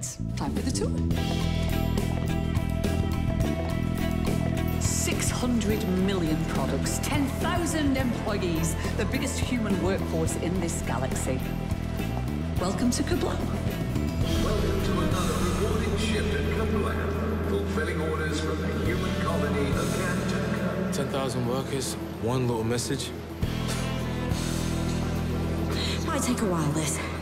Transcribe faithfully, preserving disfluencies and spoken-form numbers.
Right, time for the tour. six hundred million products, ten thousand employees, the biggest human workforce in this galaxy. Welcome to Kerblam. Welcome to another rewarding shift at Kerblam, fulfilling orders from the human colony of Canton. ten thousand workers, one little message. Might take a while, this.